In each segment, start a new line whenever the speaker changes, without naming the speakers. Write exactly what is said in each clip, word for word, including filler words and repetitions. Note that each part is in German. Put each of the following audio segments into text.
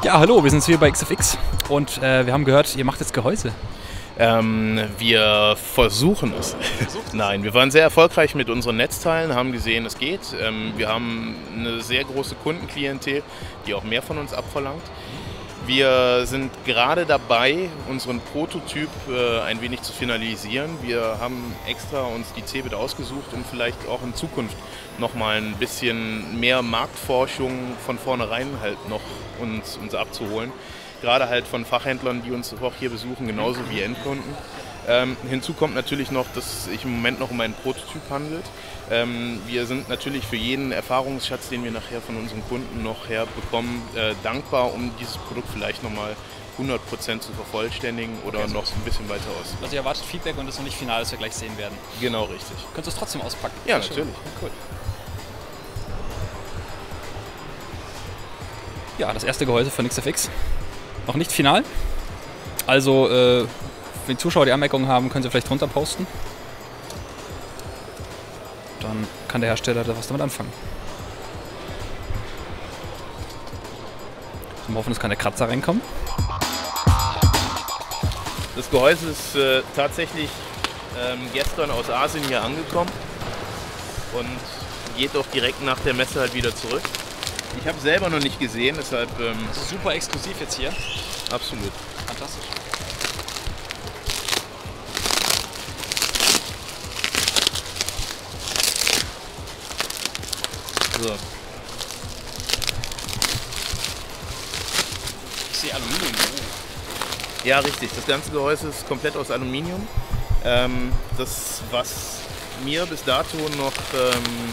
Ja, hallo, wir sind hier bei X F X und äh, wir haben gehört, ihr macht jetzt Gehäuse.
Ähm, wir versuchen es. Nein, wir waren sehr erfolgreich mit unseren Netzteilen, haben gesehen, es geht. Ähm, wir haben eine sehr große Kundenklientel, die auch mehr von uns abverlangt. Wir sind gerade dabei, unseren Prototyp äh, ein wenig zu finalisieren. Wir haben extra uns die Cebit ausgesucht, um vielleicht auch in Zukunft nochmal ein bisschen mehr Marktforschung von vornherein halt noch uns, uns abzuholen. Gerade halt von Fachhändlern, die uns auch hier besuchen, genauso wie Endkunden. Ähm, hinzu kommt natürlich noch, dass sich im Moment noch um einen Prototyp handelt. Ähm, wir sind natürlich für jeden Erfahrungsschatz, den wir nachher von unseren Kunden noch herbekommen, äh, dankbar, um dieses Produkt vielleicht nochmal hundert Prozent zu vervollständigen oder okay, noch ein bisschen weiter aus.
Also ihr erwartet Feedback und das ist noch nicht final, das wir gleich sehen werden.
Genau, richtig.
Könntest du es trotzdem auspacken?
Ja, ja natürlich.
Cool. Ja, das erste Gehäuse von X F X. Noch nicht final. Also, äh, wenn die Zuschauer die Anmerkungen haben, können sie vielleicht drunter posten. Dann kann der Hersteller da was damit anfangen. Wir hoffen, dass keine Kratzer reinkommen.
Das Gehäuse ist äh, tatsächlich ähm, gestern aus Asien hier angekommen und geht auch direkt nach der Messe halt wieder zurück. Ich habe selber noch nicht gesehen, deshalb... Ähm,
das ist super exklusiv jetzt hier.
Absolut.
Fantastisch.
So.
Ich sehe Aluminium.
Ja, richtig. Das ganze Gehäuse ist komplett aus Aluminium. Ähm, das, was mir bis dato noch ähm,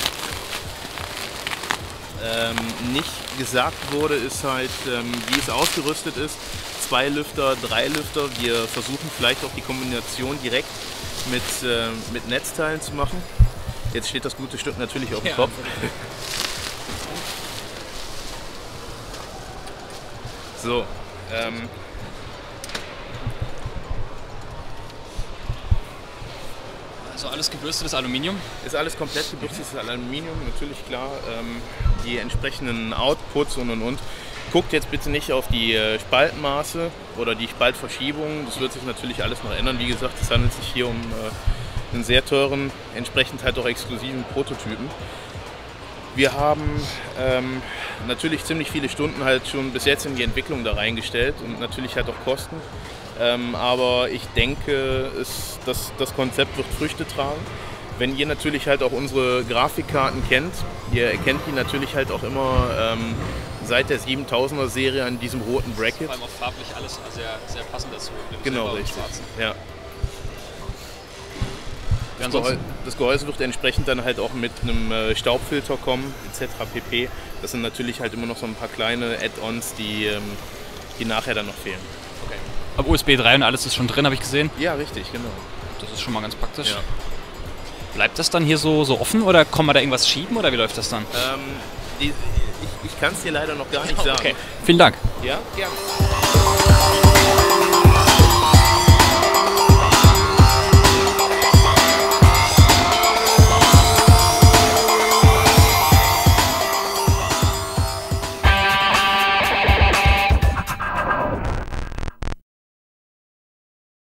ähm, nicht gesagt wurde, ist halt, ähm, wie es ausgerüstet ist. Zwei Lüfter, drei Lüfter. Wir versuchen vielleicht auch die Kombination direkt mit, äh, mit Netzteilen zu machen. Jetzt steht das gute Stück natürlich auf dem ja, Kopf. So. Ähm,
Also alles gebürstetes Aluminium?
Ist alles komplett gebürstetes Aluminium, natürlich klar. Ähm, die entsprechenden Outputs und und und. Guckt jetzt bitte nicht auf die äh, Spaltmaße oder die Spaltverschiebung. Das wird sich natürlich alles noch ändern. Wie gesagt, es handelt sich hier um äh, einen sehr teuren, entsprechend halt auch exklusiven Prototypen. Wir haben ähm, natürlich ziemlich viele Stunden halt schon bis jetzt in die Entwicklung da reingestellt und natürlich halt auch Kosten. Ähm, aber ich denke, es, das, das Konzept wird Früchte tragen. Wenn ihr natürlich halt auch unsere Grafikkarten kennt, ihr erkennt die natürlich halt auch immer ähm, seit der siebentausender Serie an diesem roten Bracket.
Vor allem auch farblich alles sehr, sehr passend dazu.
Genau, richtig. Ja. Das,
ja,
Gehäuse, das Gehäuse wird entsprechend dann halt auch mit einem äh, Staubfilter kommen, et cetera pp. Das sind natürlich halt immer noch so ein paar kleine Add-ons, die, ähm, die nachher dann noch fehlen.
Okay. Aber U S B drei und alles ist schon drin, habe ich gesehen?
Ja, richtig, genau.
Das ist schon mal ganz praktisch.
Ja.
Bleibt das dann hier so, so offen oder kann man da irgendwas schieben oder wie läuft das dann?
Ähm, die, ich ich kann es dir leider noch gar nicht
okay.
sagen.
Vielen Dank.
Ja, gerne.